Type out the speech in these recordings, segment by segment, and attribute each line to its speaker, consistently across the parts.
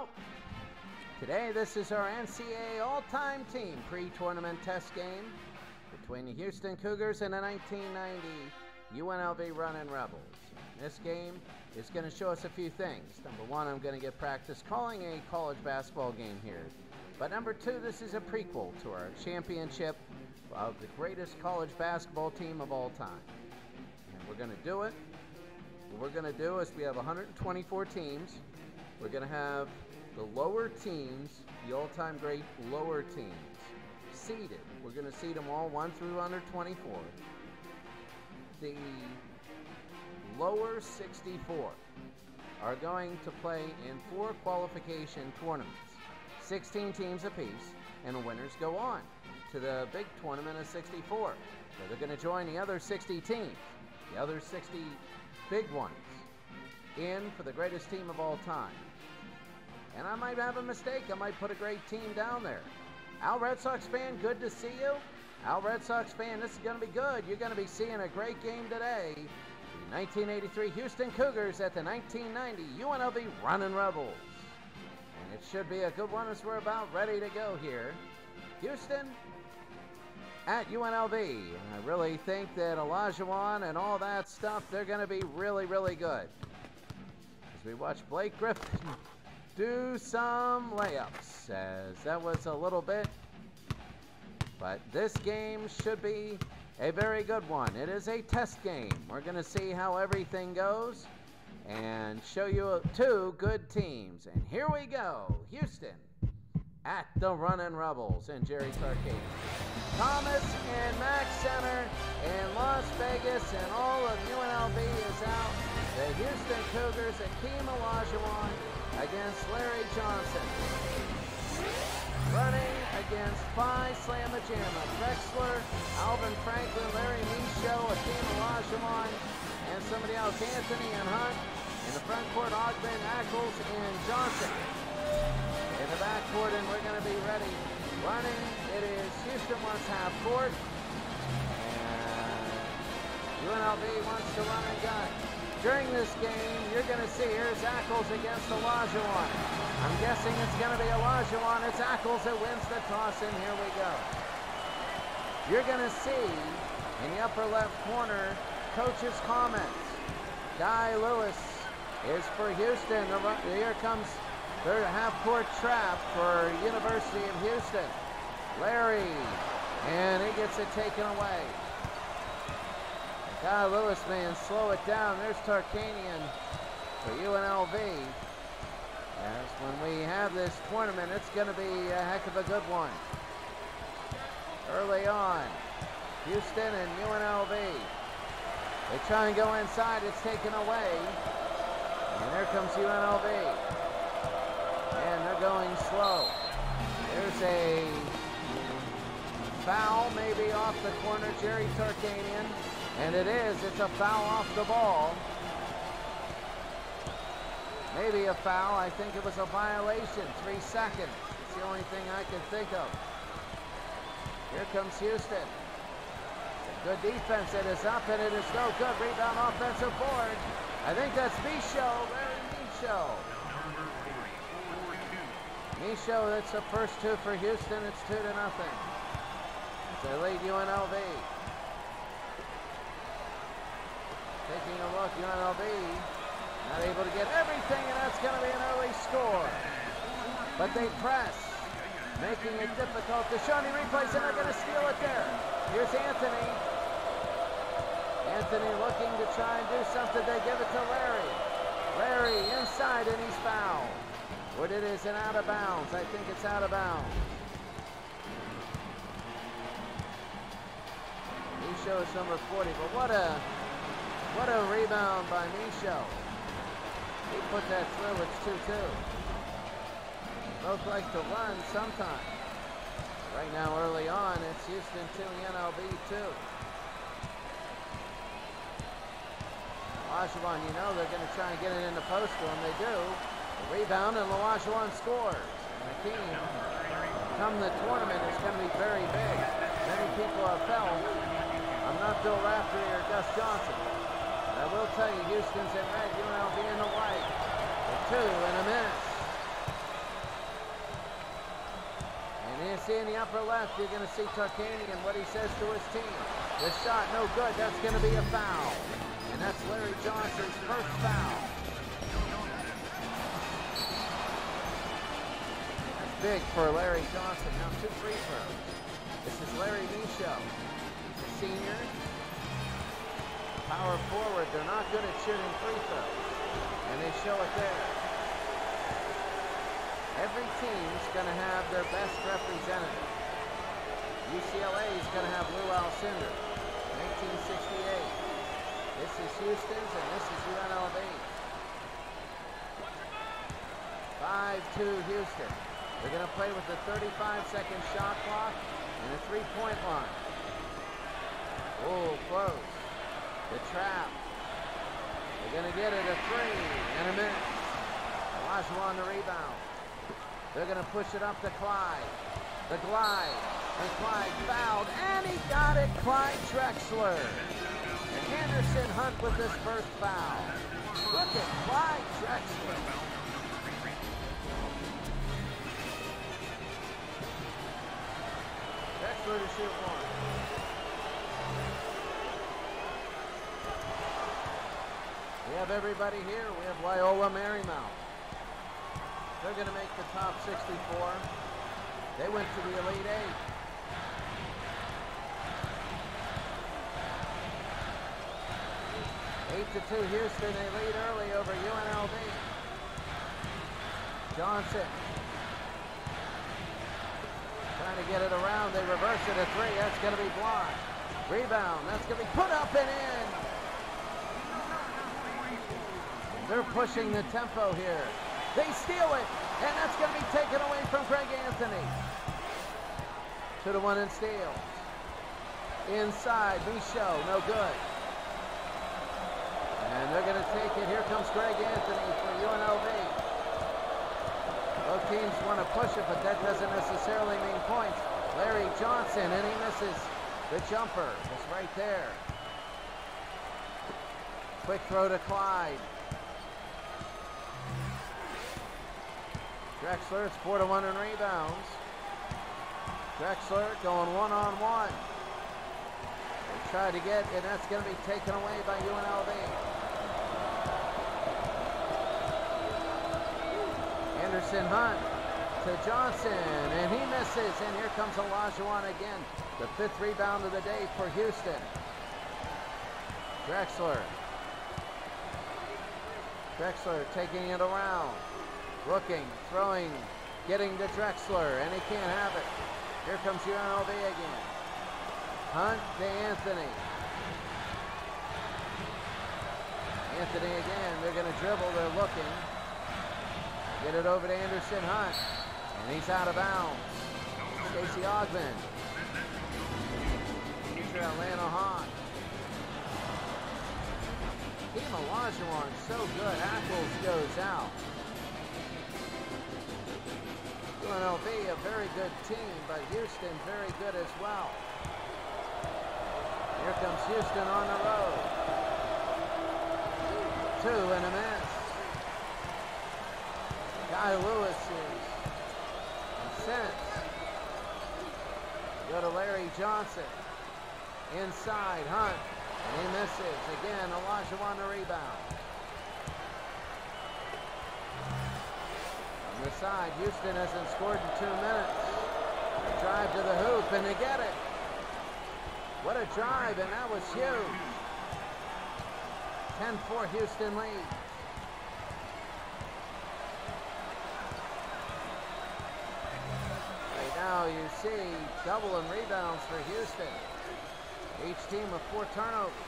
Speaker 1: Well, today this is our NCAA all-time team pre-tournament test game between the Houston Cougars and the 1990 UNLV Runnin' Rebels. This game is going to show us a few things. Number one, I'm going to get practice calling a college basketball game here. But number two, this is a prequel to our championship of the greatest college basketball team of all time. And we're going to do it. What we're going to do is we have 124 teams. We're going to have the lower teams, the all-time great lower teams, seeded. We're going to seed them all 1 through under 24. The lower 64 are going to play in 4 qualification tournaments, 16 teams apiece, and the winners go on to the big tournament of 64. So they're going to join the other 60 teams, the other 60 big ones, in for the greatest team of all time. And I might have a mistake. I might put a great team down there. Al Red Sox fan, good to see you. Al Red Sox fan, this is going to be good. You're going to be seeing a great game today. The 1983 Houston Cougars at the 1990 UNLV Runnin' Rebels. And it should be a good one as we're about ready to go here. Houston at UNLV. And I really think that Olajuwon and all that stuff, they're going to be really, really good. As we watch Blake Griffin do some layups, as that was a little bit, but this game should be a very good one. It is a test game. We're going to see how everything goes and show you 2 good teams. And here we go. Houston at the Runnin' Rebels and Jerry Tarkanian. Thomas and Mack Center in Las Vegas, and all of UNLV is out. The Houston Cougars, Akeem Olajuwon against Larry Johnson. Running against Phi Slamma Jamma, Drexler, Alvin Franklin, Larry Michaud, Akeem Olajuwon, and somebody else, Anthony and Hunt. In the front court, Ogden, Ackles, and Johnson. In the back court, and we're going to be ready. Running, it is Houston wants half court. And UNLV wants to run and gun. During this game, you're going to see, here's Ackles against Olajuwon. I'm guessing it's going to be Olajuwon. It's Ackles that wins the toss, and here we go. You're going to see in the upper left corner, coach's comments. Guy Lewis is for Houston. Here comes their half-court trap for University of Houston. Larry, and he gets it taken away. Guy Lewis, man, slow it down. There's Tarkanian for UNLV. As when we have this tournament, it's going to be a heck of a good one. Early on, Houston and UNLV. They try and go inside. It's taken away. And there comes UNLV. And they're going slow. There's a foul maybe off the corner, Jerry Tarkanian. And it is. It's a foul off the ball. Maybe a foul. I think it was a violation. 3 seconds. It's the only thing I can think of. Here comes Houston. Good defense. It is up and it is no good. Rebound, offensive board. I think that's Michaud. Larry Michaud. Michaud, that's the first 2 for Houston. It's 2-0. They lead UNLV. Taking a look, UNLV not able to get everything, and that's going to be an early score. But they press, making it difficult. The Shawnee replays, and they're going to steal it there. Here's Anthony. Anthony looking to try and do something. They give it to Larry. Larry inside, and he's fouled. But it is an out of bounds. I think it's out of bounds. Michaud is number 40, but what a rebound by Michaud. He put that through. It's 2-2. Both like to run sometime. Right now, early on, it's Houston 2, UNLV 2. Olajuwon, you know they're going to try and get it in the post to him. They do. The rebound, and Olajuwon scores. And Akeem, come the tournament, is going to be very big. Many people have felt. I'm not Bill Raftery or Gus Johnson. I will tell you, Houston's in red, UNLV in the white. The 2 and a miss. And you see in the upper left, you're going to see Tarkanian, what he says to his team. The shot, no good. That's going to be a foul. And that's Larry Johnson's first foul. That's big for Larry Johnson. Now 2 free throws. This is Larry Michaud. He's a senior. Power forward. They're not good at shooting free throws. And they show it there. Every team's going to have their best representative. UCLA is going to have Lou Alcindor, 1968. This is Houston's and this is UNLV. 5-2 Houston. They're going to play with the 35-second shot clock and a 3-point line. Oh, close. The trap. They're going to get it a 3 and a miss. Olajuwon the rebound. They're going to push it up to Clyde. The glide. And Clyde fouled. And he got it. Clyde Drexler. And Anderson Hunt with his first foul. Look at Clyde Drexler. Drexler to shoot 1. We have everybody here. We have Loyola Marymount. They're going to make the top 64. They went to the Elite 8. 8-2 Houston. They lead early over UNLV. Johnson trying to get it around. They reverse it a 3. That's going to be blocked. Rebound. That's going to be put up and in. They're pushing the tempo here. They steal it, and that's going to be taken away from Greg Anthony. 2-1 in steals. Inside, Michaud, no good. And they're going to take it. Here comes Greg Anthony for UNLV. Both teams want to push it, but that doesn't necessarily mean points. Larry Johnson, and he misses the jumper. It's right there. Quick throw to Clyde. Drexler, it's 4-1 in rebounds. Drexler going one-on-one. They try to get, and that's going to be taken away by UNLV. Anderson Hunt to Johnson, and he misses. And here comes Olajuwon again. The 5th rebound of the day for Houston. Drexler. Drexler taking it around. Looking, throwing, getting to Drexler, and he can't have it. Here comes UNLV again. Hunt to Anthony. Anthony again, they're going to dribble, they're looking. Get it over to Anderson Hunt, and he's out of bounds. Stacey Ogman. Future Atlanta Hawk. Team Olajuwon, so good. Ackles goes out. UNLV, a very good team, but Houston very good as well. Here comes Houston on the road. 2 and a miss. Guy Lewis is incensed. Go to Larry Johnson. Inside, Hunt. And he misses. Again, Olajuwon the rebound. On the side, Houston hasn't scored in 2 minutes. They drive to the hoop, and they get it. What a drive, and that was huge. 10-4 Houston lead. Right now you see double in rebounds for Houston. Each team with 4 turnovers.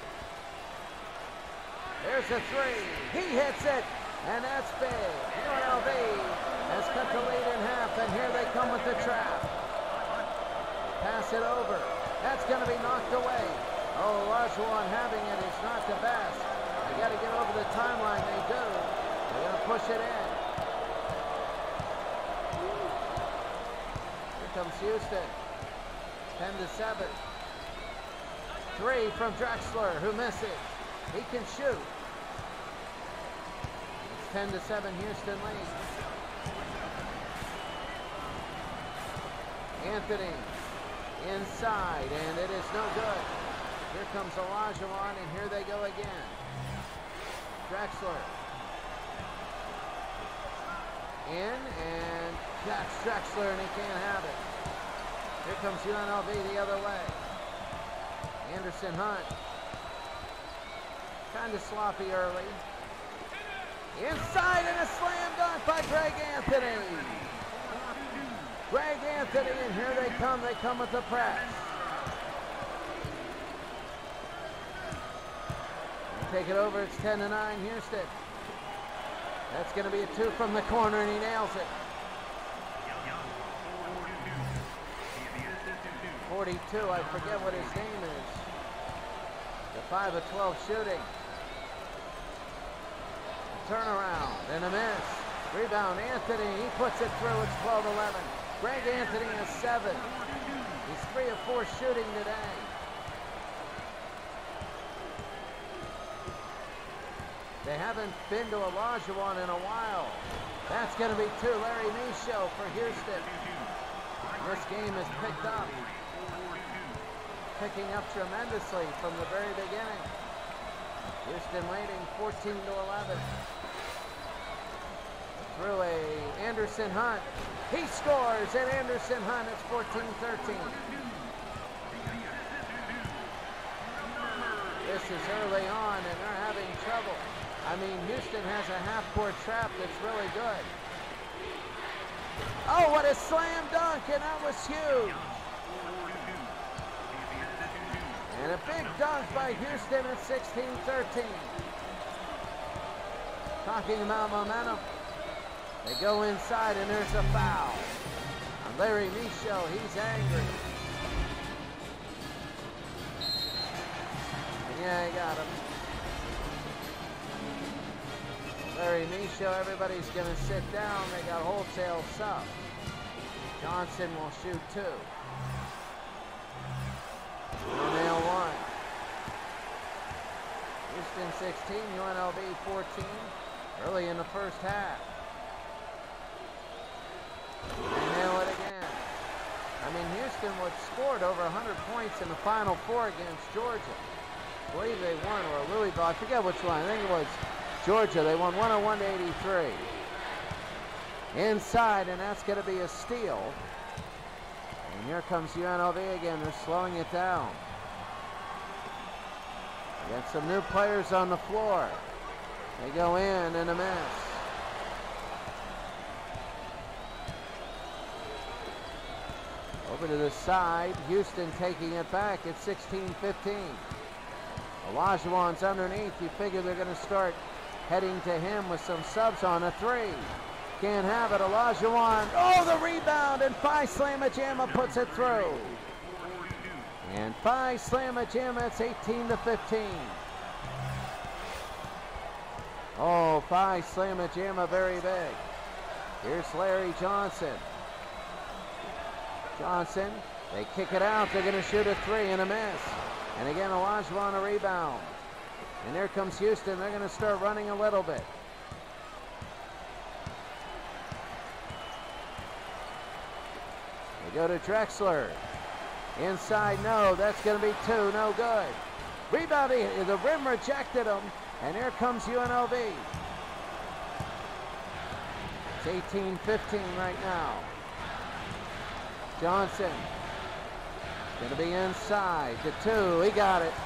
Speaker 1: There's a 3. He hits it, and that's big. UNLV has cut the lead in half, and here they come with the trap. Pass it over. That's going to be knocked away. Oh, Olajuwon having it is not the best. They got to get over the timeline. They do. They're going to push it in. Here comes Houston. 10-7. 3 from Drexler, who misses. He can shoot. It's 10-7 Houston lead. Anthony inside, and it is no good. Here comes Olajuwon, and here they go again. Drexler in, and that's Drexler, and he can't have it. Here comes UNLV the other way. Anderson Hunt. Kind of sloppy early. Inside, and a slam dunk by Greg Anthony. Greg Anthony, and here they come. They come with the press. They take it over. It's 10-9 Houston. That's going to be a two from the corner, and he nails it. 42, I forget what his name is. The 5 of 12 shooting. A turnaround and a miss. Rebound, Anthony, he puts it through. It's 12-11. Greg Anthony has 7. He's 3 of 4 shooting today. They haven't been to Olajuwon in a while. That's going to be 2. Larry Michaud for Houston. This game is picked up. Picking up tremendously from the very beginning. Houston leading 14-11. Through a Anderson Hunt. He scores, and Anderson Hunt, it's 14-13. This is early on, and they're having trouble. I mean, Houston has a half-court trap that's really good. Oh, what a slam dunk, and that was huge. And a big dunk by Houston at 16-13. Talking about momentum. They go inside, and there's a foul. On Larry Michaud, he's angry. And yeah, he got him. Larry Michaud, everybody's going to sit down. They got wholesale sub. Johnson will shoot 2. Nail 1. Houston 16, UNLV 14. Early in the first half. They nail it again. I mean, Houston would scored over 100 points in the Final Four against Georgia. I believe they won, or Louisville. I forget which one. I think it was Georgia. They won 101-83. Inside, and that's going to be a steal. And here comes UNLV again. They're slowing it down. We got some new players on the floor. They go in and a miss. Over to the side. Houston taking it back at 16-15. Olajuwon's underneath. You figure they're going to start heading to him with some subs on a 3. Can't have it. Olajuwon. Oh, the rebound, and Phi Slamma-Jamma puts it through. And Phi Slamma-Jamma, it's 18-15. Oh, Phi Slamma-Jamma, very big. Here's Larry Johnson. Johnson, they kick it out. They're going to shoot a 3 and a miss. And again, Olajuwon a rebound. And there comes Houston. They're going to start running a little bit. They go to Drexler. Inside, no. That's going to be 2. No good. Rebounding. The rim rejected him. And here comes UNLV. It's 18-15 right now. Johnson. Going to be inside. The 2. He got it.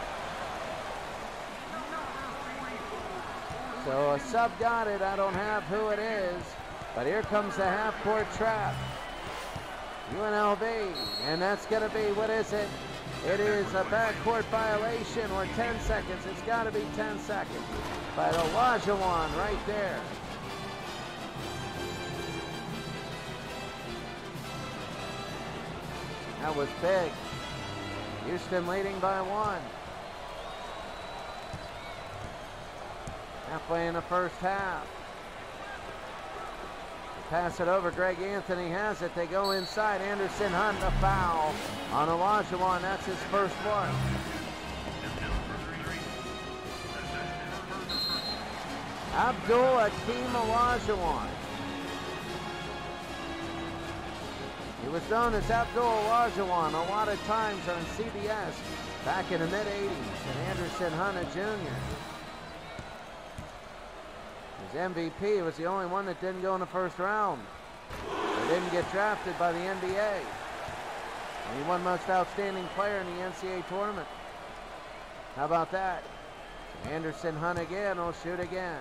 Speaker 1: So a sub got it. I don't have who it is. But here comes the half-court trap. UNLV. And that's going to be, what is it? It is a backcourt violation, or 10 seconds. It's got to be 10 seconds. By Olajuwon right there. That was big. Houston leading by 1. Halfway in the first half. They pass it over. Greg Anthony has it. They go inside. Anderson Hunt, a foul on Olajuwon. That's his first one. Abdul Hakeem Olajuwon. He was known as Abdul Olajuwon a lot of times on CBS back in the mid-'80s, and Anderson Hunt Jr. His MVP was the only one that didn't go in the first round. He didn't get drafted by the NBA. And he won Most Outstanding Player in the NCAA tournament. How about that? Anderson Hunt again will shoot again.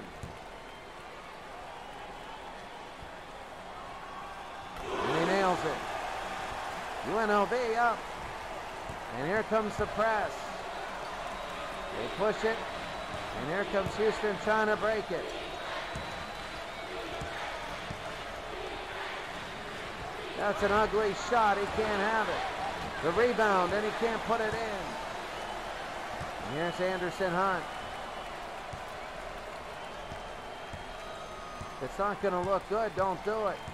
Speaker 1: And he nails it. UNLV up. And here comes the press. They push it. And here comes Houston trying to break it. That's an ugly shot. He can't have it. The rebound, and he can't put it in. And here's Anderson Hunt. If it's not going to look good, don't do it.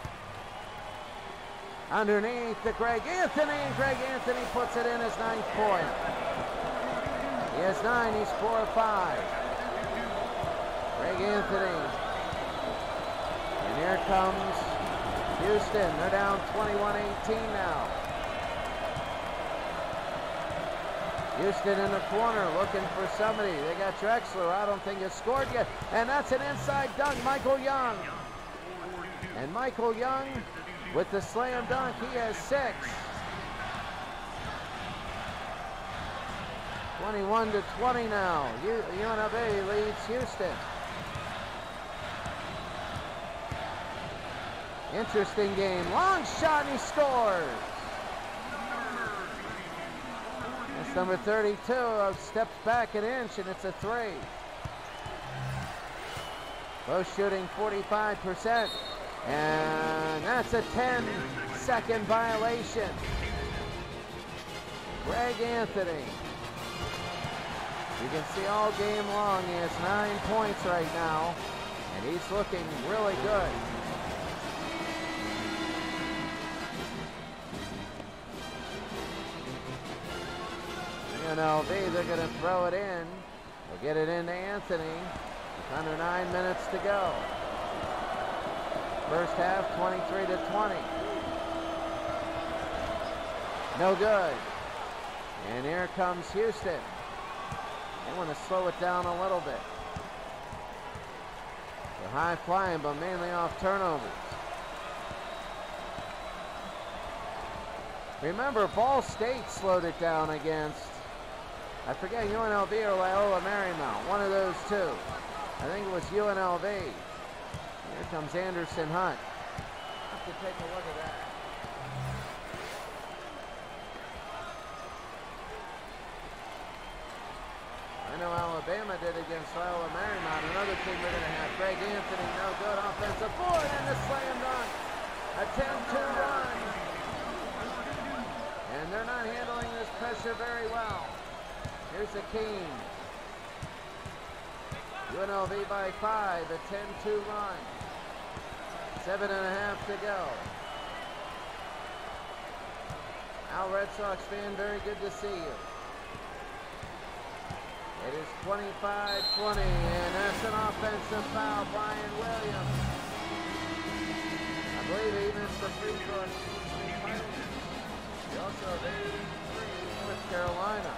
Speaker 1: Underneath to Greg Anthony, and Greg Anthony puts it in his 9th point. He has 9, he's 4 of 5. Greg Anthony. And here comes Houston. They're down 21-18 now. Houston in the corner looking for somebody. They got Drexler. I don't think he's scored yet. And that's an inside dunk, Michael Young. And Michael Young with the slam dunk, he has 6. 21-20 now. UNLV leads Houston. Interesting game. Long shot, and he scores. That's number 32. Steps back an inch, and it's a 3. Both shooting 45%. And that's a 10-second violation. Greg Anthony. You can see all game long he has 9 points right now, and he's looking really good. UNLV, they're going to throw it in. They'll get it into Anthony. With under 9 minutes to go. First half, 23-20. No good. And here comes Houston. They want to slow it down a little bit. They're high flying, but mainly off turnovers. Remember, Ball State slowed it down against, I forget, UNLV or Loyola Marymount. One of those two. I think it was UNLV. Here comes Anderson Hunt. Have to take a look at that. I know Alabama did against Loyola Marymount. Another team we're going to have. Greg Anthony, no good. Offensive board and the slam dunk. A 10-2 run. And they're not handling this pressure very well. Here's Akeem. UNLV by 5, a 10-2 run. 7.5 to go. Al Red Sox fan, very good to see you. It is 25-20, and that's an offensive foul, Brian Williams. I believe he missed the free throw. He also have 83 North Carolina.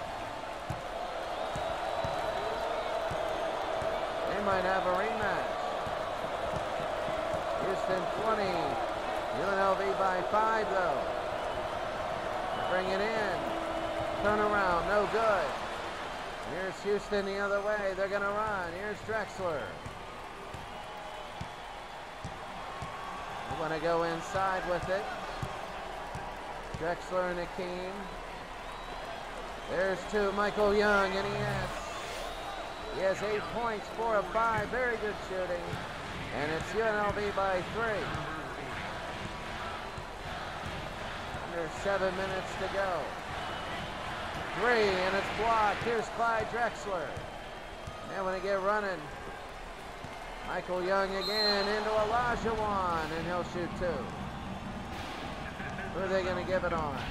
Speaker 1: They might have a rematch. Houston 20, UNLV by 5 though. Bring it in, turn around, no good. Here's Houston the other way, they're gonna run. Here's Drexler. They wanna go inside with it. Drexler and Akeem. There's 2, Michael Young, and he has 8 points, 4 of 5, very good shooting. And it's UNLV by 3. Under 7 minutes to go. 3, and it's blocked. Here's Clyde Drexler. And when they get running, Michael Young again into Olajuwon, and he'll shoot 2. Who are they going to give it on?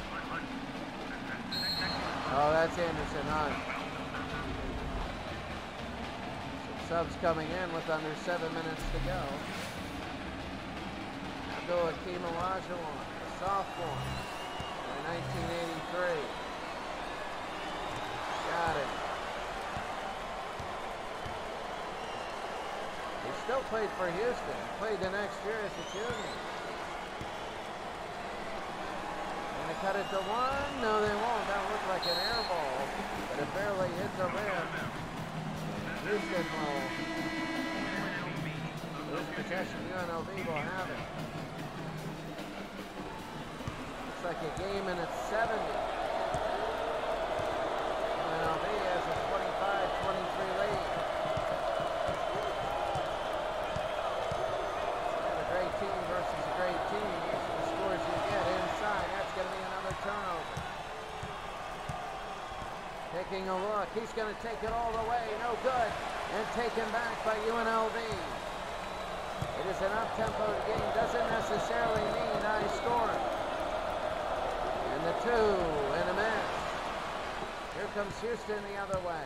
Speaker 1: Oh, that's Anderson Hunt. Subs coming in with under 7 minutes to go. Abdul Hakeem Olajuwon, sophomore in 1983. Got it. He still played for Houston. Played the next year as a junior. And they cut it to one. No, they won't. That looked like an air ball, but it barely hit the rim. Houston will lose possession. UNLV will have it. Looks like a game in its 70s. UNLV has a 25-23 lead. A great team versus a great team. These are the scores you get inside. That's going to be another turnover. Taking a look. He's going to take it all the way. No good. And taken back by UNLV. It is an up-tempo game. Doesn't necessarily mean high scoring. And the two and a miss. Here comes Houston the other way.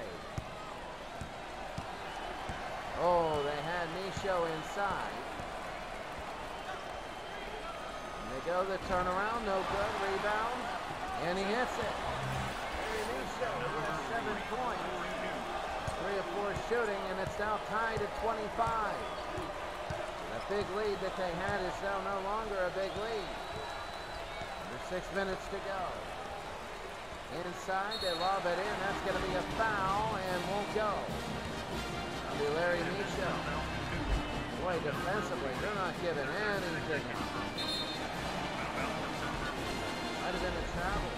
Speaker 1: Oh, they had Michaud inside. And they go the turnaround. No good. Rebound. And he hits it. Michaud with 7 points. 3 of 4 shooting, and it's now tied at 25. The big lead that they had is now no longer a big lead. There's 6 minutes to go. Inside, they lob it in. That's going to be a foul and won't go. That'll be Larry Michaud. Boy, defensively, they're not giving anything up. Might have been a travel.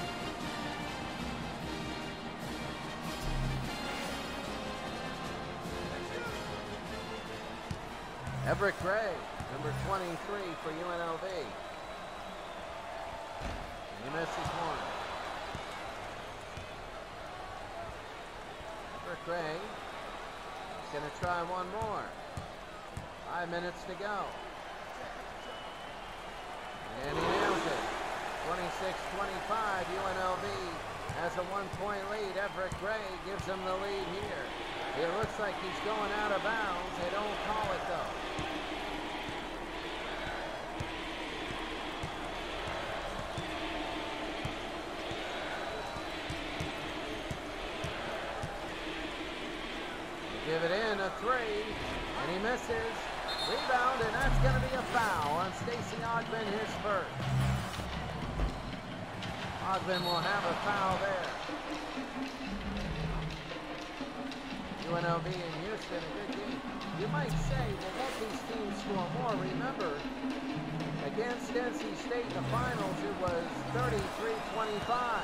Speaker 1: Everett Gray, number 23 for UNLV. And he misses one. Everett Gray is going to try one more. 5 minutes to go. And he nails it. 26-25, UNLV has a 1-point lead. Everett Gray gives them the lead here. It looks like he's going out of bounds. They don't call it, though. Give it in, a 3, and he misses. Rebound, and that's going to be a foul on Stacey Ogben, his first. Ogben will have a foul there. UNLV and Houston, a good game. You might say, well, won't these teams score more? Remember, against NC State in the finals, it was 33-25.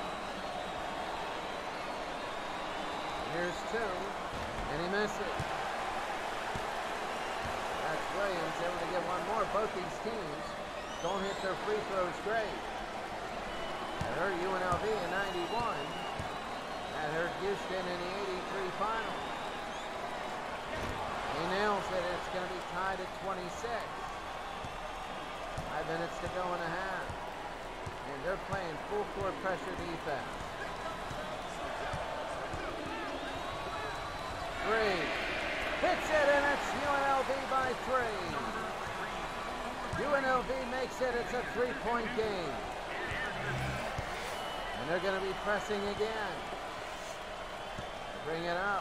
Speaker 1: Here's 2, and he misses. That's Williams able to get one more. Both these teams don't hit their free throws great. That hurt UNLV in 91. That hurt Houston in the 83 final. He nails it. It's going to be tied at 26. 5 minutes to go and a half. And they're playing full court pressure defense. 3. Hits it, and it's UNLV by 3. UNLV makes it. It's a 3-point game. And they're going to be pressing again. Bring it up.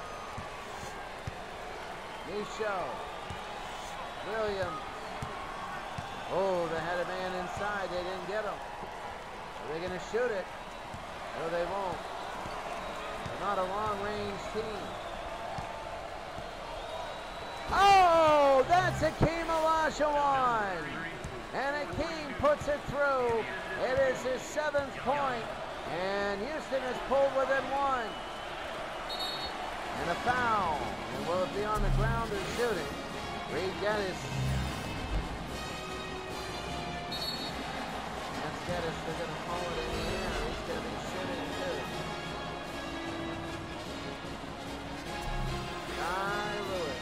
Speaker 1: Michaud. Williams. Oh, they had a man inside. They didn't get him. Are they going to shoot it? No, they won't. They're not a long-range team. Oh, that's Hakeem Olajuwon. And Hakeem puts it through. It is his 7th point. And Houston is pulled within 1. And a foul. And will it be on the ground or shooting? Reed Geddes. That's Geddes. They're going to call it in the air. He's going to be shooting too. Guy Lewis.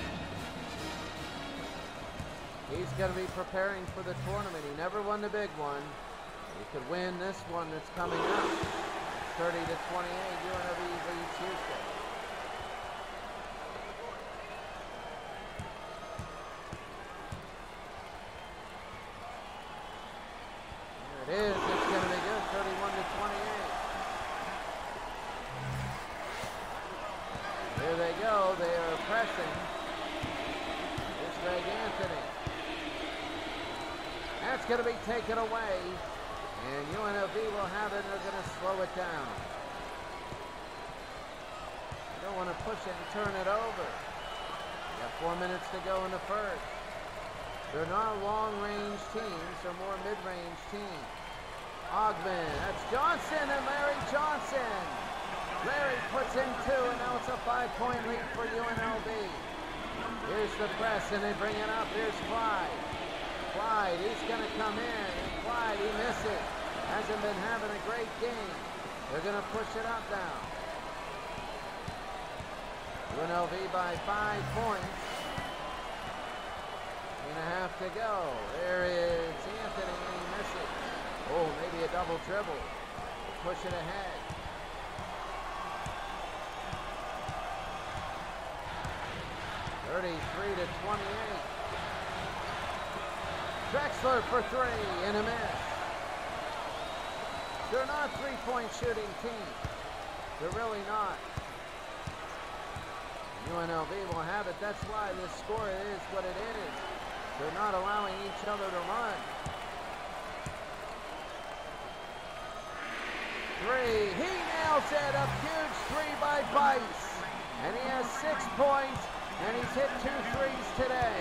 Speaker 1: He's going to be preparing for the tournament. He never won the big one. He could win this one that's coming up. 30-28, UNLV leads Houston. they go. They are pressing. Here's Greg Anthony. That's going to be taken away. And UNLV will have it. They're going to slow it down. You don't want to push it and turn it over. You got 4 minutes to go in the first. They're not long-range teams. They're more mid-range teams. Ogman. That's Johnson and Larry Johnson. Larry puts in 2, and now it's a 5-point lead for UNLV. Here's the press, and they bring it up. Here's Clyde. Clyde, he's going to come in, and Clyde, he misses. Hasn't been having a great game. They're going to push it up now. UNLV by 5 points. 3.5 to go. There is Anthony, and he misses. Oh, maybe a double dribble. Push it ahead. (33 to 28). Drexler for 3 and a miss. They're not three-point shooting team. They're really not. UNLV will have it. That's why this score is what it is. They're not allowing each other to run. 3. He nails it. A huge 3 by Bice. And he has 6 points, and he's hit 2 threes today.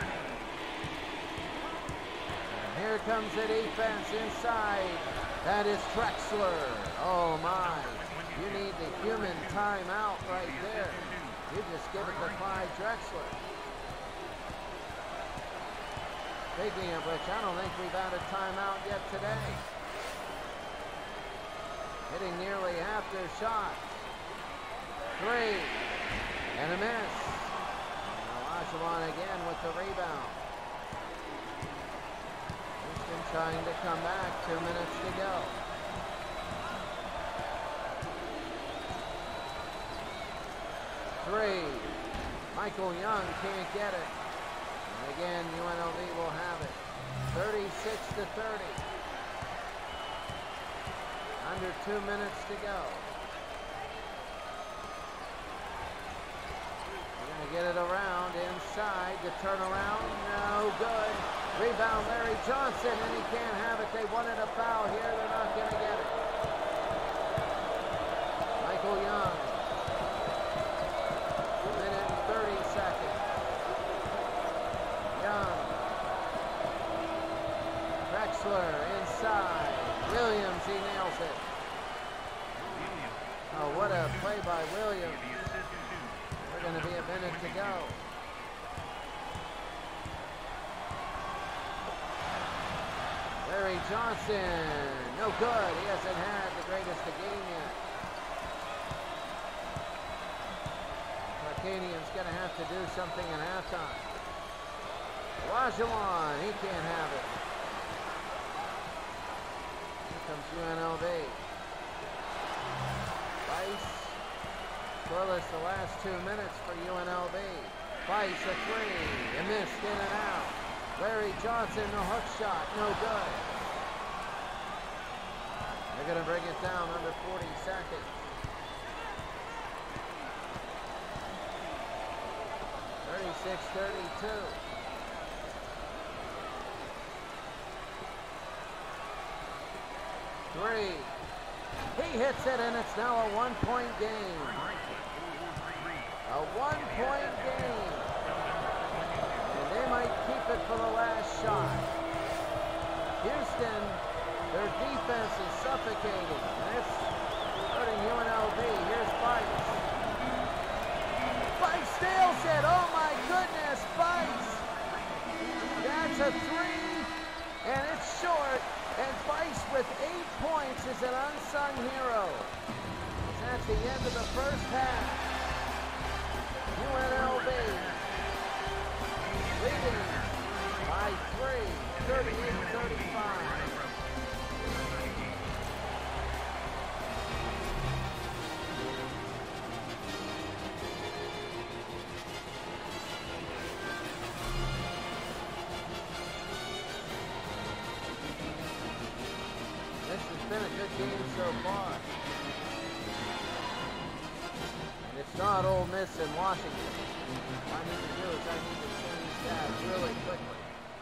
Speaker 1: Here comes the defense inside. That is Drexler. Oh my. You need the human timeout right there. You just give it to Clyde Drexler. Speaking of which, I don't think we've had a timeout yet today. Hitting nearly half their shots. 3 and a miss. Olajuwon again with the rebound. Trying to come back. 2 minutes to go. Three. Michael Young can't get it. And again, UNLV will have it. 36 to 30. Under 2 minutes to go. They're going to get it around inside. The turnaround, no good. Rebound Larry Johnson, and he can't have it. They wanted a foul here. They're not going to get it. Michael Young. 1 minute and 30 seconds. Young. Drexler inside. Williams, he nails it. Oh, what a play by Williams. We're going to be a minute to go. Larry Johnson, no good. He hasn't had the greatest of game yet. Arcadian's going to have to do something at halftime. Olajuwon, he can't have it. Here comes UNLV. Bice, scoreless the last 2 minutes for UNLV. Bice a 3, and missed in and out. Larry Johnson, the hook shot, no good. They're going to bring it down under 40 seconds. 36-32. Three. He hits it, and it's now a 1-point game. A 1-point game. They might keep it for the last shot. Houston, their defense is suffocating. And it's hurting UNLV. Here's Bice. Bice steals it. Oh my goodness, Bice. That's a 3, and it's short. And Bice with 8 points is an unsung hero. It's at the end of the first half. UNLV leading by 3, 38-35. This has been a good game so far. And it's not Ole Miss and Washington. What I need to do is I need to change that really quickly.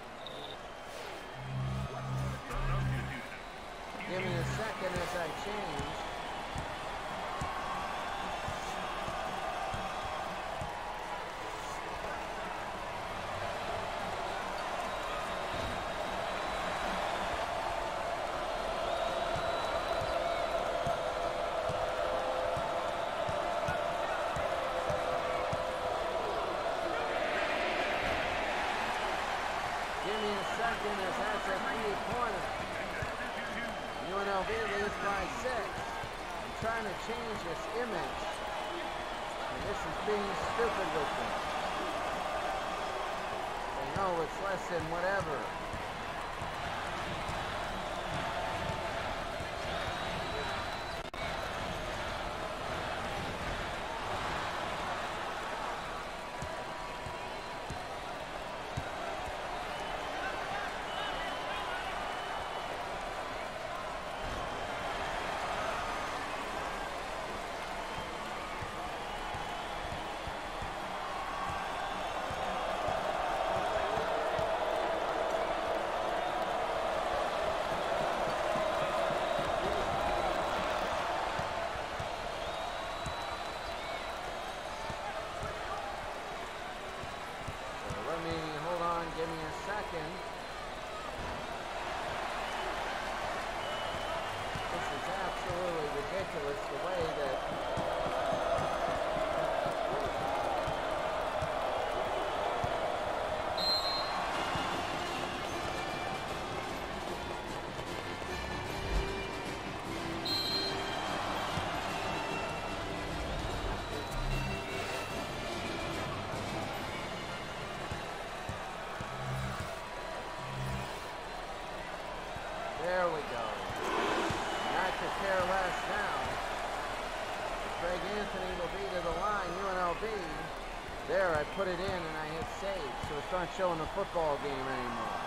Speaker 1: Give me a second as I change. Give me a second as that's a 3-pointer. UNLV leads by 6. I'm trying to change this image. And this is being stupid with me. They know it's less than whatever. Give me a second. This is absolutely ridiculous the way that there we go. Not to care less now. Greg Anthony will be to the line. UNLV. There, I put it in and I hit save, so it's not showing the football game anymore.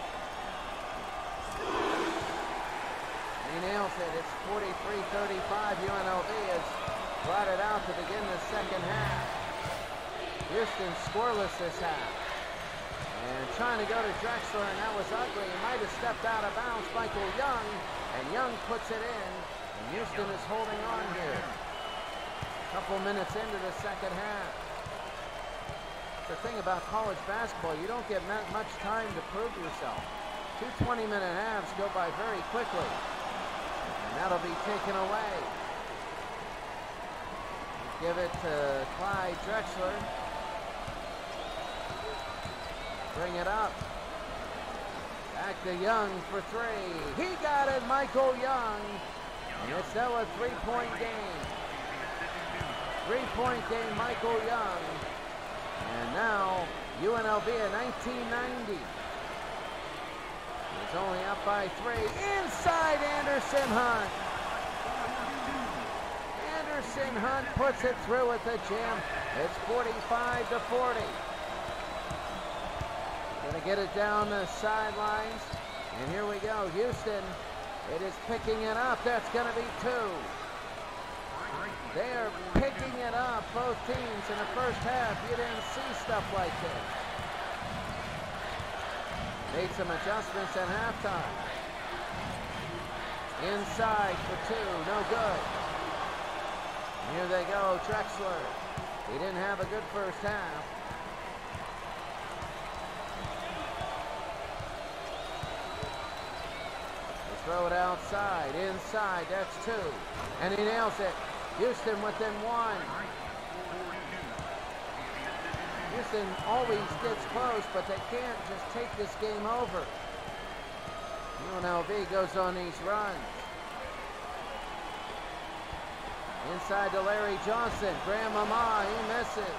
Speaker 1: He nails it. It's 43-35. UNLV has brought it out to begin the second half. Houston scoreless this half. And trying to go to Drexler, and that was ugly. He might have stepped out of bounds, Michael Young, and Young puts it in. And Houston is holding on here. A couple minutes into the second half. The thing about college basketball, you don't get much time to prove yourself. 2 20-minute halves go by very quickly. And that'll be taken away. Give it to Clyde Drexler. Bring it up. Back to Young for 3. He got it, Michael Young. And it's now a 3-point game. 3-point game, Michael Young. And now UNLV at 1990. It's only up by 3. Inside Anderson Hunt. Anderson Hunt puts it through at the gym. It's 45-40. Gonna get it down the sidelines. And here we go. Houston, it is picking it up. That's gonna be 2. They are picking it up, both teams, in the first half. You didn't see stuff like this. Made some adjustments at halftime. Inside for 2, no good. And here they go, Drexler. He didn't have a good first half. Throw it outside, inside, that's 2. And he nails it. Houston within 1. Houston always gets close, but they can't just take this game over. UNLV goes on these runs. Inside to Larry Johnson. Graham Mama, he misses.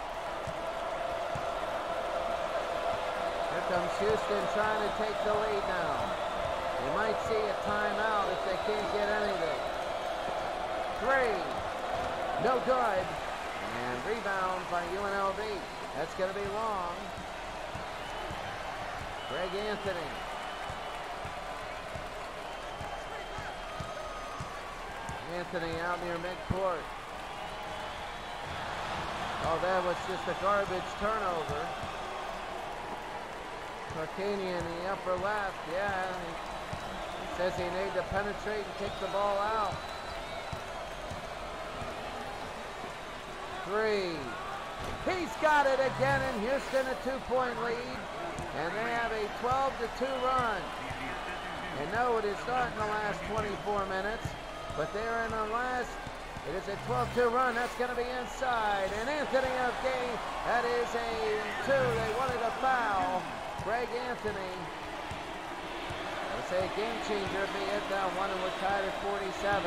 Speaker 1: Here comes Houston trying to take the lead now. They might see a timeout if they can't get anything. 3. No good. And rebound by UNLV. That's going to be long. Greg Anthony. Anthony out near midcourt. Oh, that was just a garbage turnover. Tarkanian in the upper left, yeah. He says he needed to penetrate and kick the ball out. 3. He's got it again in Houston, a 2-point lead. And they have a 12-2 run. And no, it is not in the last 24 minutes, but they're in the last. It is a 12-2 run. That's going to be inside. And Anthony O'Gay, that is a 2. They wanted a foul. Greg Anthony. Let's say a game changer. Be it that one, and we're tied at 47.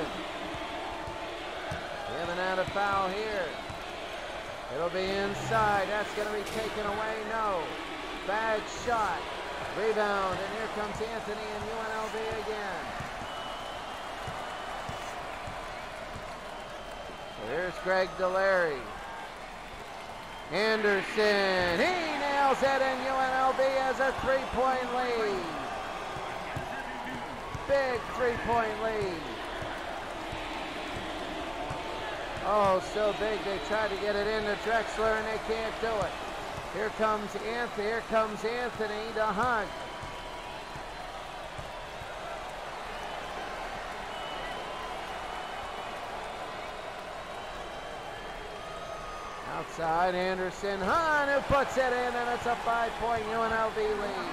Speaker 1: We haven't had a foul here. It'll be inside. That's going to be taken away. No. Bad shot. Rebound. And here comes Anthony and UNLV again. Here's Greg Delary. Anderson. He nails it, and UNLV has a 3-point lead. Big 3-point lead. Oh, so big. They tried to get it into Drexler, and they can't do it. Here comes Anthony to Hunt. Outside, Anderson. Hunt who puts it in, and it's a 5-point UNLV lead.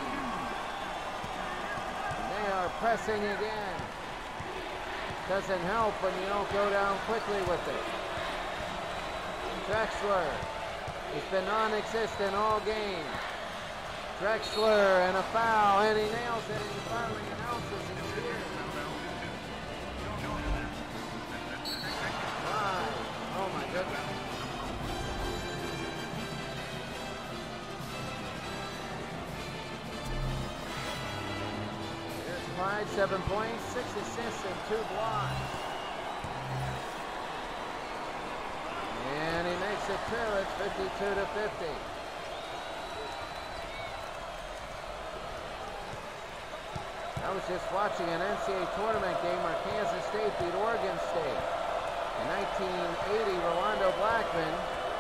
Speaker 1: And they are pressing again. Doesn't help when you don't go down quickly with it. Drexler has been non-existent all game. Drexler and a foul, and he nails it, and he finally announces he's here. 5. Oh my goodness. Here's Clyde, 7 points, 6 assists, and 2 blocks. And he makes it 2. It's 52-50. I was just watching an NCAA tournament game where Kansas State beat Oregon State. In 1980, Rolando Blackman.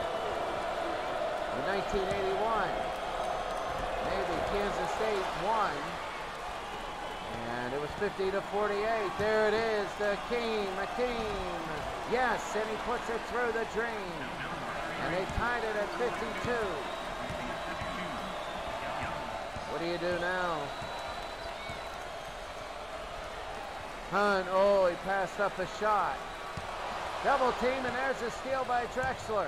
Speaker 1: In 1981, maybe Kansas State won. And it was 50-48. There it is, McKean. Yes, and he puts it through the drain. And they tied it at 52. What do you do now? Hunt, oh, he passed up a shot. Double team, and there's a steal by Drexler.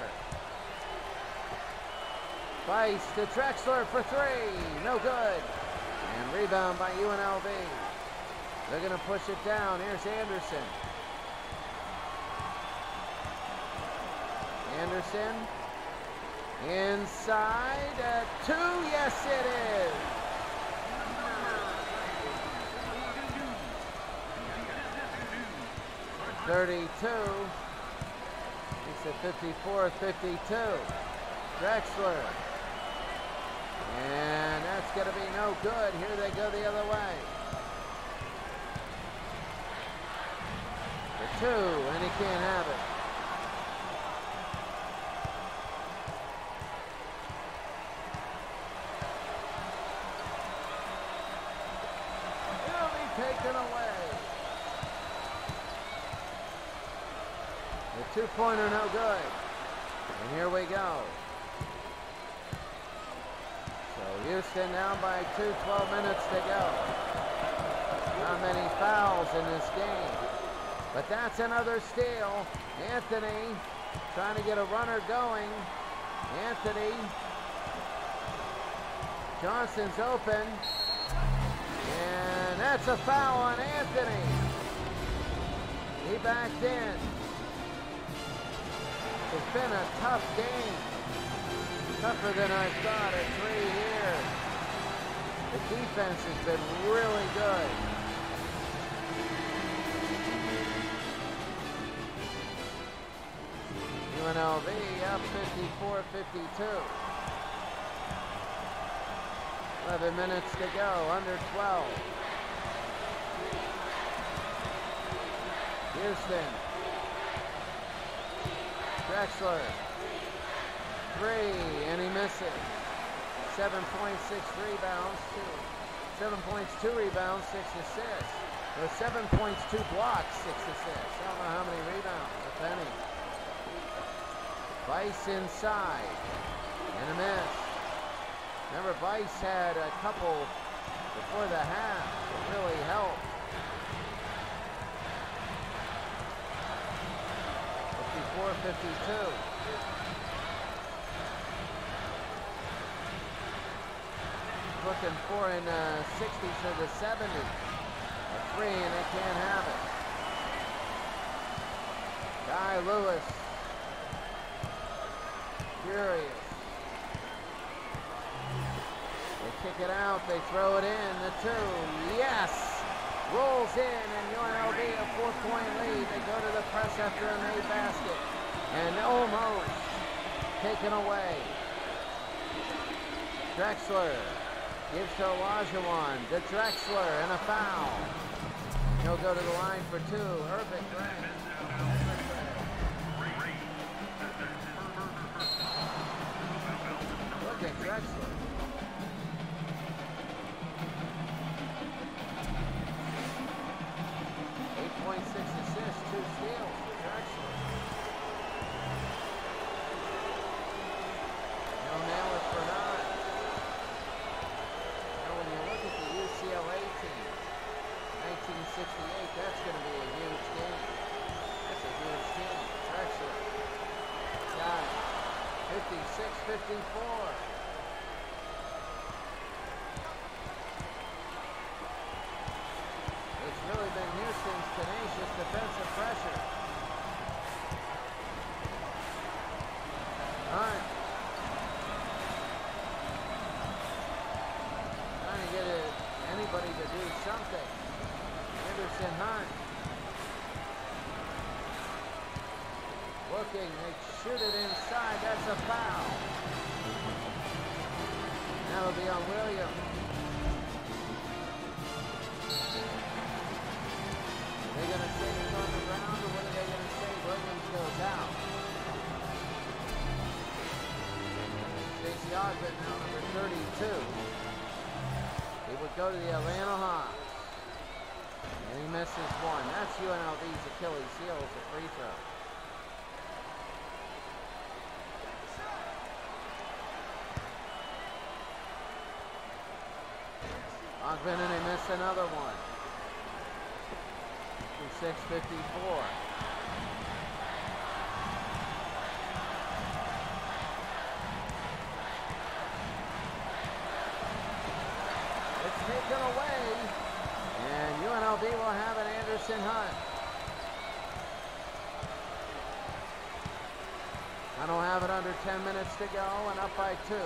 Speaker 1: Vice to Drexler for 3. No good. And rebound by UNLV. They're going to push it down. Here's Anderson. Anderson. Inside at 2. Yes, it is. .32. It's at 54-52. Drexler. And that's going to be no good. Here they go the other way. For 2, and he can't have it. It'll be taken away. The 2-pointer no good. And here we go. So Houston down by 2, 12 minutes to go. Not many fouls in this game. But that's another steal. Anthony trying to get a runner going. Anthony. Johnson's open. And that's a foul on Anthony. He backed in. It's been a tough game. Tougher than I thought at 3 here. The defense has been really good. UNLV up 54-52. 11 minutes to go, under 12. Houston. Drexler. three, and he misses. 7 points, 6 rebounds, 7 points, 2 rebounds, 6 assists. Or 7 points, 2 blocks, 6 assists. I don't know how many rebounds, if any. Vice inside, and a miss. Remember, Vice had a couple before the half. It really helped. 54-52. Looking for in the 60s or the 70s. A three, and they can't have it. Guy Lewis. Furious. They kick it out. They throw it in. The two. Yes! Rolls in, and UNLV a 4-point lead. They go to the press after a made basket. And almost taken away. Drexler gives to Olajuwon, to Drexler, and a foul. He'll go to the line for two. Irvin Grant. Look at Drexler. 8.6 assists, 2 steals for Drexler. He'll nail it for 9. UCLA team, 1968, that's going to be a huge game. That's a huge team. Drexler got it. 56-54. It's really been Houston's tenacious defensive pressure. Hunt. Trying to get it. Anybody to do something. Anderson Hunt. Looking, they shoot it inside. That's a foul. That'll be on Williams. Are they going to say he's on the ground, or what are they going to say? Williams goes out. Stacey Ogden now, number 32. He would go to the Atlanta Hawks. And he misses one. That's UNLV's Achilles heel, a free throw. Ogden, and they miss another one. 56-54. Taken away, and UNLV will have an Anderson Hunt. I don't have it under 10 minutes to go, and up by 2.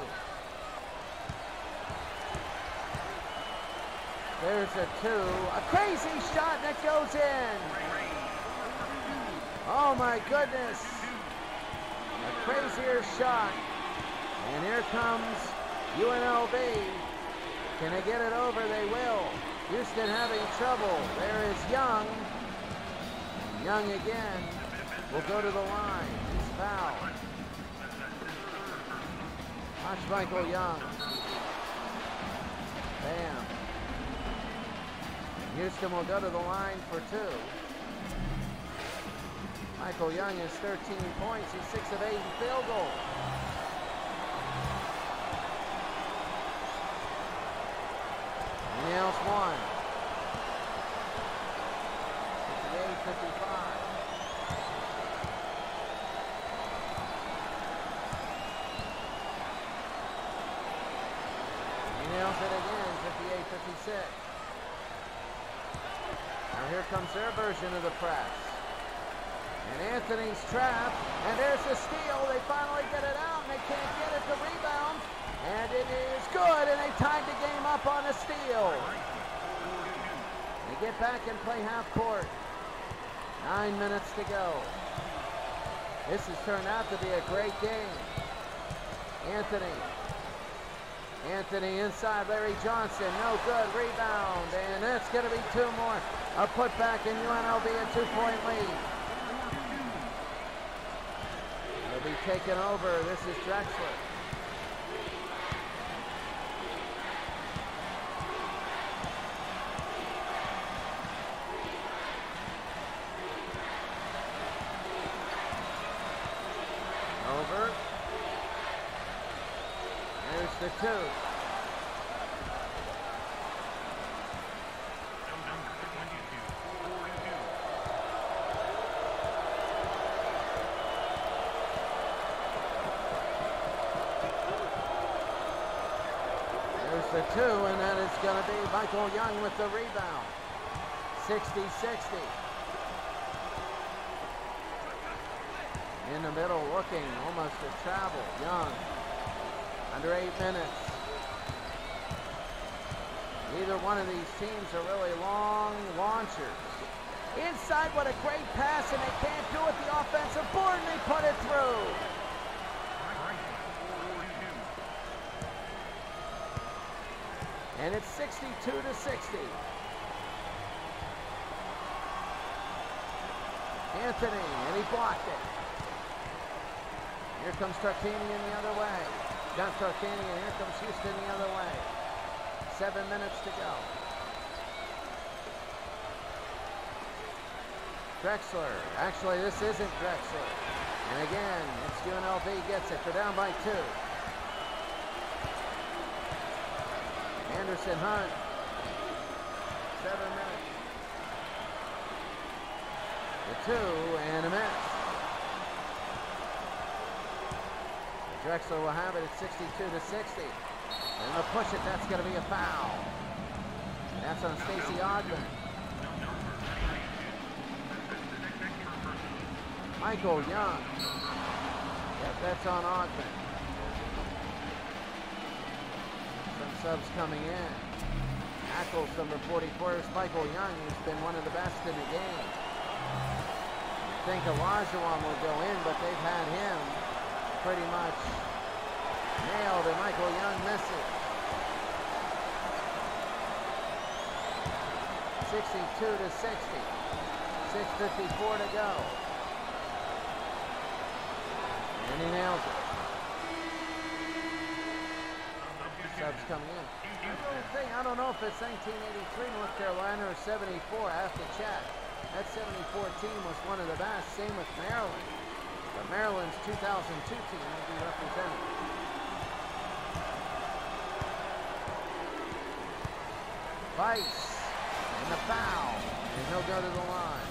Speaker 1: There's a 2, a crazy shot that goes in. Oh my goodness, a crazier shot, and here comes UNLV. Can they get it over? They will. Houston having trouble. There is Young. Young again will go to the line. He's fouled. Watch Michael Young. Bam. Houston will go to the line for 2. Michael Young has 13 points. He's 6 of 8 in field goal. Nails one. 58-55. He nails it again, 58-56. Now here comes their version of the press. And Anthony's trapped, and there's a steal. They finally get it out, and they can't get it to rebound. And it is good, and they tied the game up on a steal. They get back and play half court. 9 minutes to go. This has turned out to be a great game. Anthony inside, Larry Johnson, no good, rebound, and it's going to be 2 more. A putback, and UNLV a 2-point lead. It'll UNLV taking over. This is Drexler. Over. There's the 2. There's the 2, and that is going to be Michael Young with the rebound. 60-60. In the middle, looking almost to travel. Young, under 8 minutes. Neither one of these teams are really long launchers. Inside, what a great pass, and they can't do it. The offensive board, and they put it through. And it's 62-60. Anthony, and he blocked it. Here comes Tarkanian the other way. John Tarkanian, here comes Houston the other way. 7 minutes to go. Drexler. Actually, this isn't Drexler. And again, it's UNLV gets it. They're down by 2. Anderson Hunt. 7 minutes. The 2 and a miss. Drexler will have it at 62-60. And they'll push it. That's going to be a foul. That's on Stacey Ogden. Michael Young. Yep, that's on Ogden. Some subs coming in. Ackles, number 44, is Michael Young, who's been one of the best in the game. I think Olajuwon will go in, but they've had him pretty much nailed, and Michael Young misses. 62-60. 6:54 to go. And he nails it. Subs coming in. I don't know if it's 1983 North Carolina or 74. I have to check. That 74 team was one of the best. Same with Maryland. But Maryland's 2002 team will be represented. Vice and the foul, and he'll go to the line.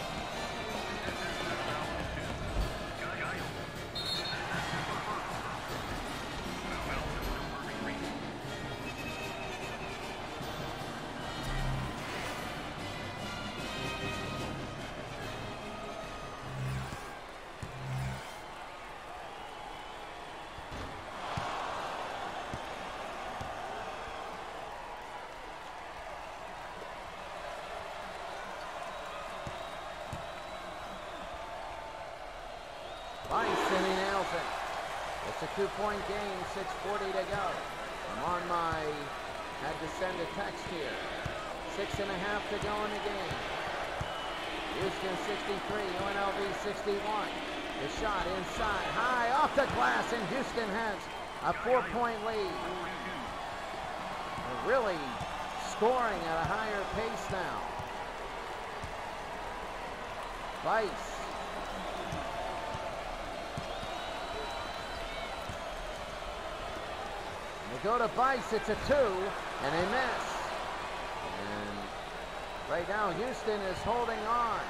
Speaker 1: Vice, and he nails it. It's a 2-point game, 6:40 to go. I'm on my, had to send a text here. 6.5 to go in the game. Houston 63, UNLV 61. The shot inside, high, off the glass, and Houston has a 4-point lead. They're really scoring at a higher pace now. Vice. They go to Vice, it's a 2, and they miss. And right now, Houston is holding on.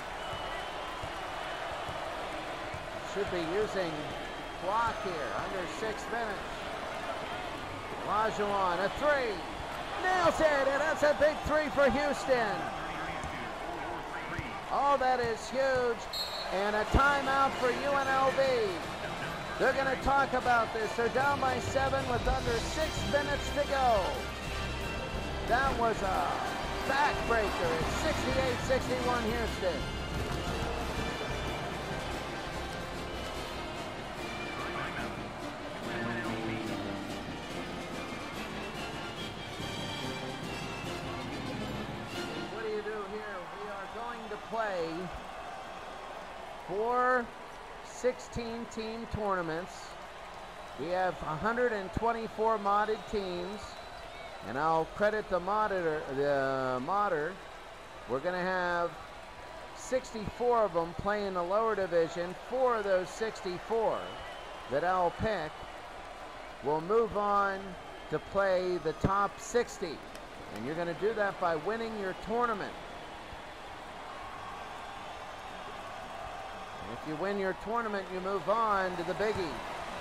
Speaker 1: Should be using clock here, under 6 minutes. Olajuwon, a 3. Nails it, and that's a big 3 for Houston. Oh, that is huge. And a timeout for UNLV. They're going to talk about this. They're down by 7 with under 6 minutes to go. That was a backbreaker. It's 68-61 Houston. What do you do here? We are going to play 4 16-team tournaments. We have 124 modded teams, and I'll credit the modder. We're going to have 64 of them play in the lower division. 4 of those 64 that I'll pick will move on to play the top 60. And you're going to do that by winning your tournament. And if you win your tournament, you move on to the Biggie.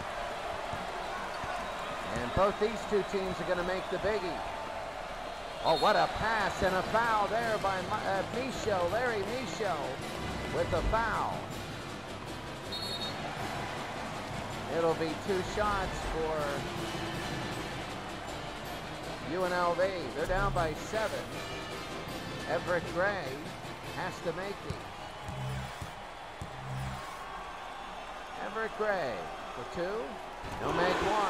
Speaker 1: And both these two teams are going to make the Biggie. Oh, what a pass and a foul there by Michaud, Larry Michaud with the foul. It'll be 2 shots for UNLV. They're down by 7. Everett Gray has to make these. Everett Gray for 2. He'll make 1.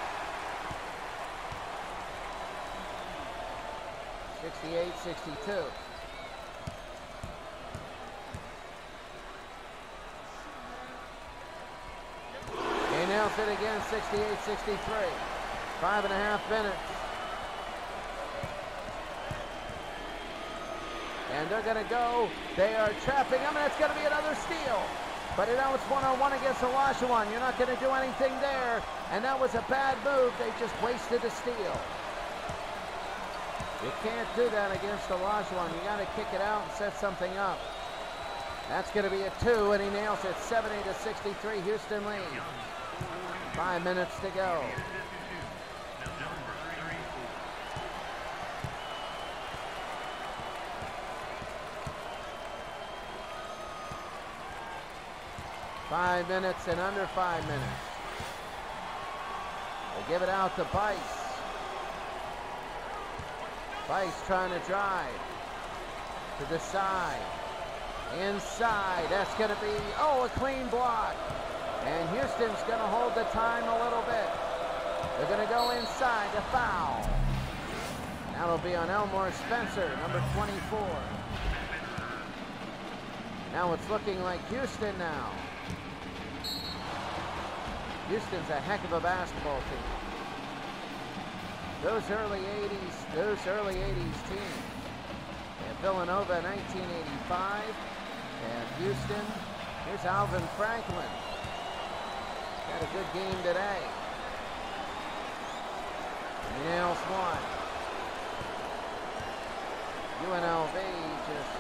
Speaker 1: 68-62. He nails it again, 68-63. 5.5 minutes. And they're going to go. They are trapping him, and it's going to be another steal. But now it's one-on-one against Olajuwon. You're not going to do anything there. And that was a bad move. They just wasted a steal. You can't do that against Olajuwon. You got to kick it out and set something up. That's going to be a 2, and he nails it. 70-63. Houston leads. 5 minutes to go. Five minutes and under 5 minutes. They give it out to Bice. Bice trying to drive to the side. Inside. That's going to be, a clean block. And Houston's going to hold the time a little bit. They're going to go inside to foul. That'll be on Elmore Spencer, number 24. Now it's looking like Houston now. Houston's a heck of a basketball team. Those early 80s teams. And Villanova 1985. And Houston. Here's Alvin Franklin. Had a good game today. He nails 1. UNLV just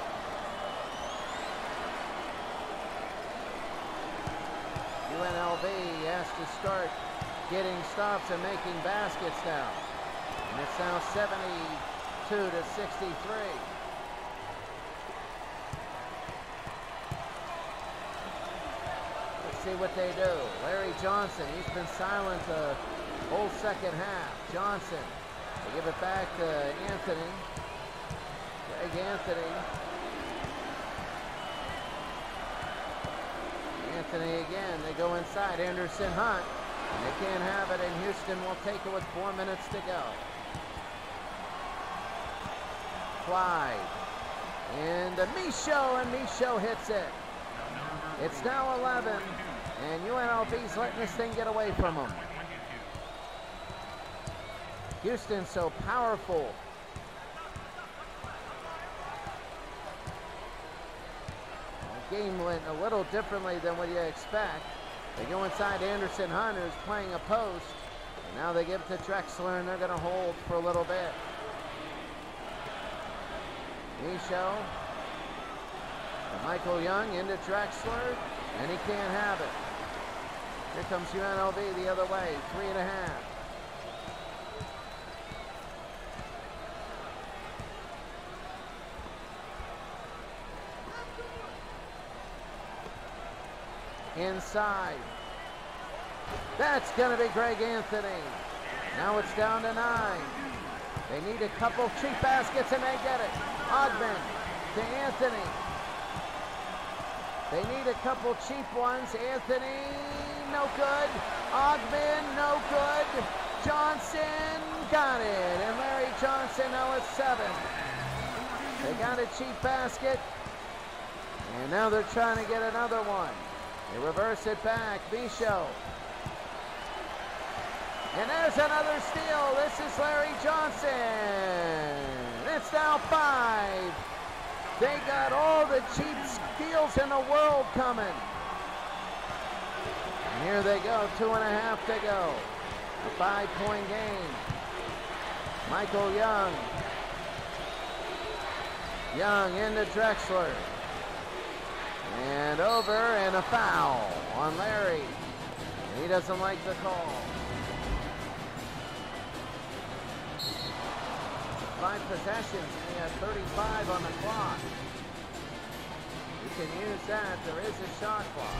Speaker 1: has to start getting stops and making baskets now. And it's now 72-63. Let's see what they do. Larry Johnson, he's been silent the whole second half. Johnson, they give it back to Anthony. Greg Anthony. Anthony again, they go inside. Anderson Hunt, and they can't have it, and Houston will take it with 4 minutes to go. Clyde, and Michaud, and Michaud hits it. It's now 11, and UNLV's letting this thing get away from them. Houston's so powerful. Game went a little differently than what you expect. They go inside Anderson Hunt, who's playing a post. And now they give it to Drexler, and they're going to hold for a little bit. Michaud. Michael Young into Drexler, and he can't have it. Here comes UNLV the other way, 3.5. Inside. That's going to be Greg Anthony. Now it's down to 9. They need a couple cheap baskets, and they get it. Ogden to Anthony. They need a couple cheap ones. Anthony, no good. Ogden, no good. Johnson, got it. And Larry Johnson, now it's 7. They got a cheap basket. And now they're trying to get another one. They reverse it back. Bichot. And there's another steal. This is Larry Johnson. It's now 5. They got all the cheap steals in the world coming. And here they go. 2.5 to go. A 5-point game. Michael Young. Young into Drexler. And over, and a foul on Larry. He doesn't like the call. 5 possessions, and he has 35 on the clock. You can use that. There is a shot clock.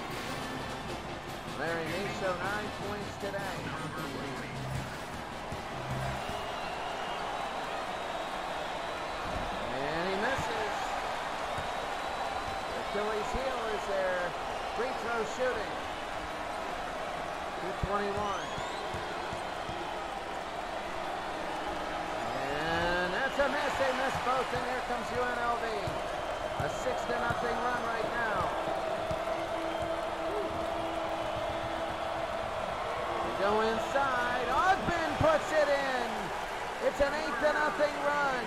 Speaker 1: Larry Michaud, 9 points today. And he misses. Achilles heel is there. Free throw shooting. 2:21. And that's a miss. They miss both, and here comes UNLV. A 6-0 run right now. They go inside. Ogben puts it in. It's an 8-0 run.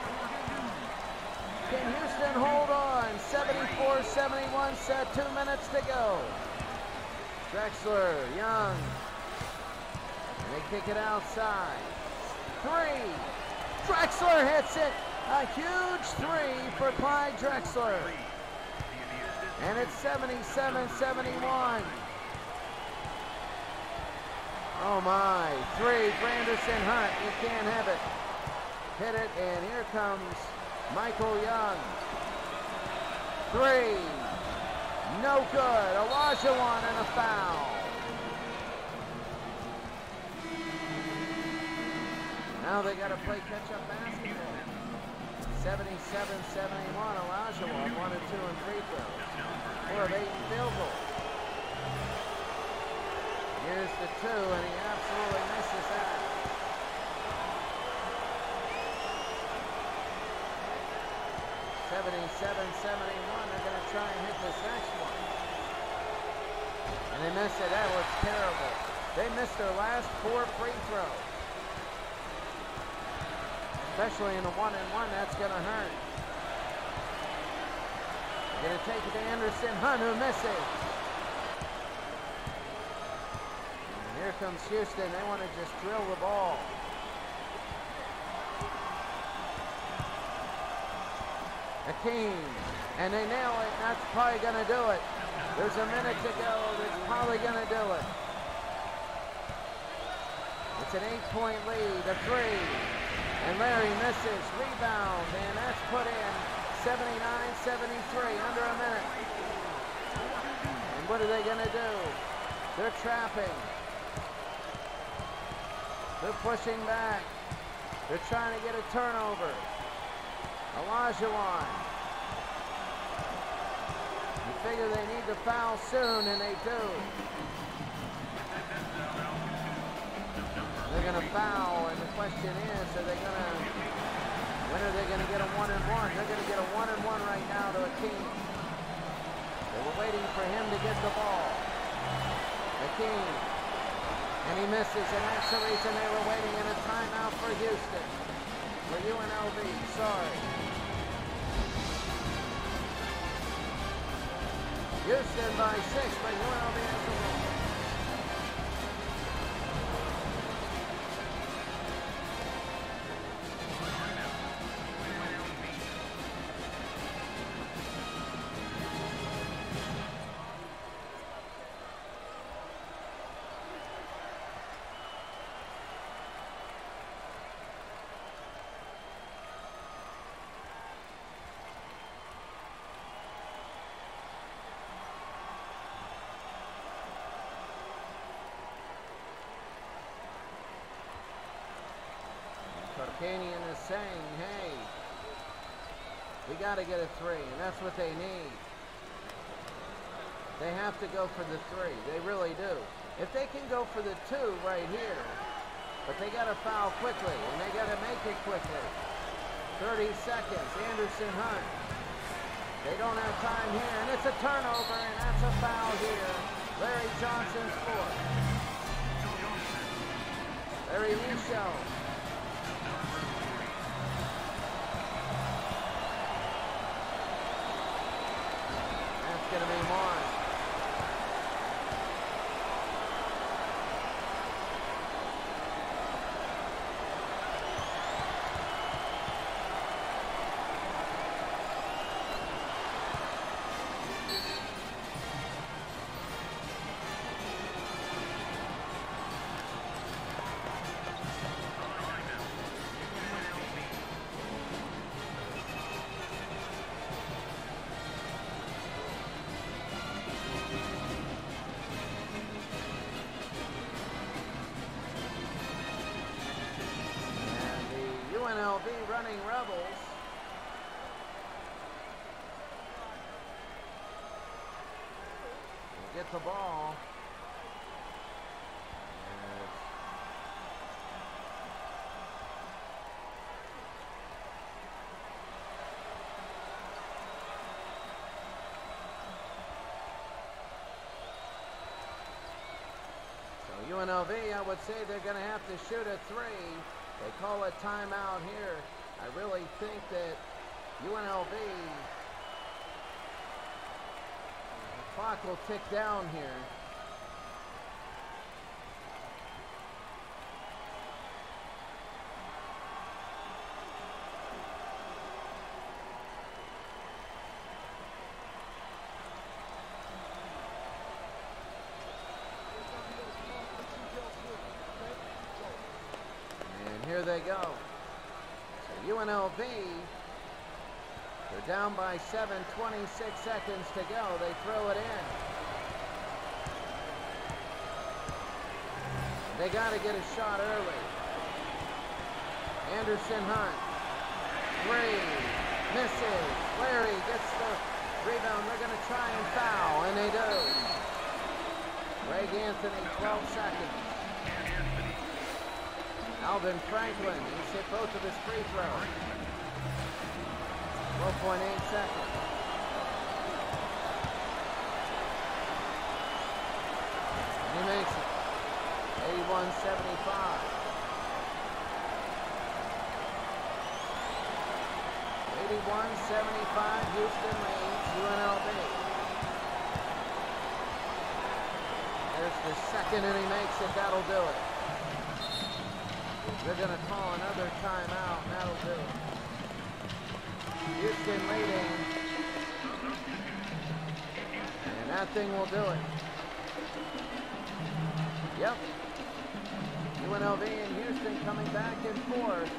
Speaker 1: Can Houston hold on? 74-71 set, 2 minutes to go. Drexler, Young. And they kick it outside. 3. Drexler hits it. A huge 3 for Clyde Drexler. And it's 77-71. Oh my. 3. Granderson Hunt. You can't have it. Hit it, and here comes Michael Young. 3. No good. Olajuwon and a foul. Now they got to play catch-up basketball. 77-71. Olajuwon 1 and 2 in free throws. 4 of 8 in field goals. Here's the 2, and he absolutely misses that. 77-71. They're going to try and hit this next one. And they miss it. That looks terrible. They missed their last 4 free throws. Especially in a 1-and-1, that's going to hurt. They're going to take it to Anderson Hunt, who misses. And here comes Houston. They want to just drill the ball. Hakeem, and they nail it. That's probably going to do it. There's a minute to go. That's probably going to do it. It's an 8-point lead, a 3. And Larry misses, rebound, and that's put in. 79-73, under a minute. And what are they going to do? They're trapping. They're pushing back. They're trying to get a turnover. Olajuwon. You figure they need to foul soon, and they do. They're going to foul, and the question is, when are they going to get a 1-and-1? They're going to get a 1-and-1 right now to Hakeem. They were waiting for him to get the ball. Hakeem. And he misses, and that's the reason they were waiting in a timeout for Houston. For UNLV, sorry. Houston by 6, but UNLV has the ball. Tarkanian is saying, hey, we got to get a 3, and that's what they need. They have to go for the 3. They really do. If they can go for the 2 right here, but they got to foul quickly, and they got to make it quickly. 30 seconds. Anderson Hunt. They don't have time here, and it's a turnover, and that's a foul here. Larry Johnson's fourth. Larry Michel. That's going to be Morris. UNLV Running Rebels will get the ball. So UNLV, I would say they're going to have to shoot a three. They call a timeout here. I really think that UNLV, the clock will tick down here. Here they go. So UNLV, they're down by 7, 26 seconds to go. They throw it in. They got to get a shot early. Anderson Hunt, three, misses. Larry gets the rebound. They're going to try and foul, and they do. Greg Anthony, 12 seconds. Alvin Franklin, he's hit both of his free throws. 12.8 seconds. And he makes it. 81-75. 81-75, Houston leads UNLV. There's the second, and he makes it. That'll do it. They're going to call another timeout, and that'll do it. Houston leading. And that thing will do it. Yep. UNLV and Houston coming back and forth.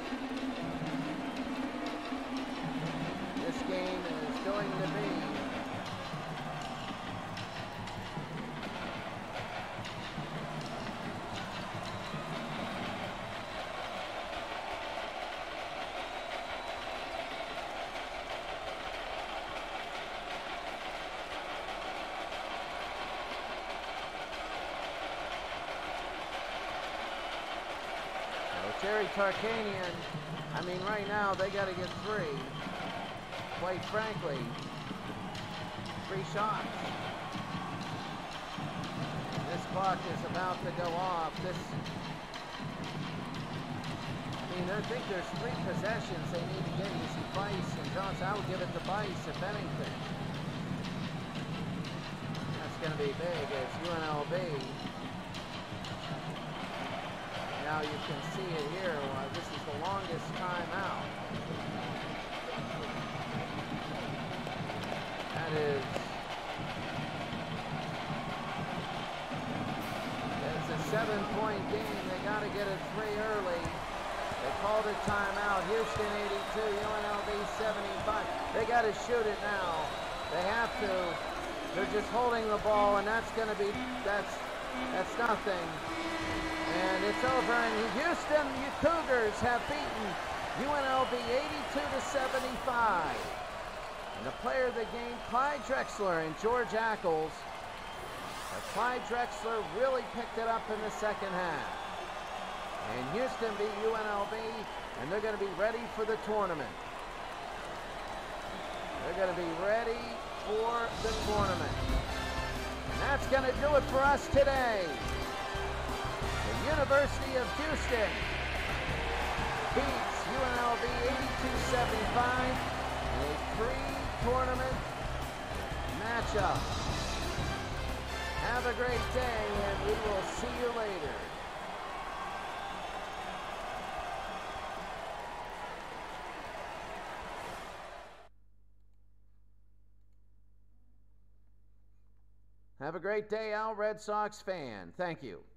Speaker 1: This game is going to be Terry Tarkanian. I mean, right now they got to get three. Quite frankly, 3 shots. This clock is about to go off. I mean, I think there's 3 possessions they need to get. You see Bice and Johnson. I would give it to Bice and Bennington. That's going to be big as UNLV. Now you can see it here. This is the longest timeout. That is, it's a 7-point game. They got to get a 3 early. They called a timeout. Houston 82, UNLV 75. They got to shoot it now. They have to. They're just holding the ball, and that's going to be, that's nothing. And it's over, and Houston Cougars have beaten UNLV 82-75. And the player of the game, Clyde Drexler and George Ackles. Clyde Drexler really picked it up in the second half. And Houston beat UNLV, and they're going to be ready for the tournament. They're going to be ready for the tournament. And that's going to do it for us today. The University of Houston beats UNLV 82-75 in a pre-tournament matchup. Have a great day, and we will see you later. Have a great day, Al Red Sox fan. Thank you.